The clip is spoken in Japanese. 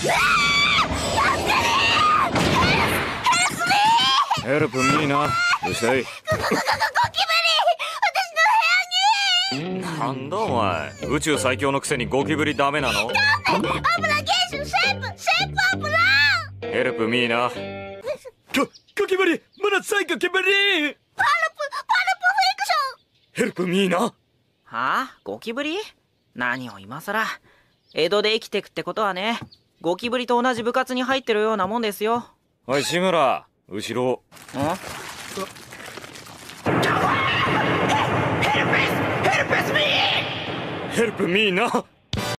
ヘルプミーな。どうしたい？ゴキブリ、私の部屋に。なんだお前、宇宙最強のくせにゴキブリダメなの？ヘルプミーな。ゴキブリ、まださいゴキブリ。ヘルプミーな。 はあ、ゴキブリ？何を今さら。江戸で生きてくってことはね、ゴキブリと同じ部活に入ってるようなもんですよ。 おい志村、後ろ。ヘルプミーな。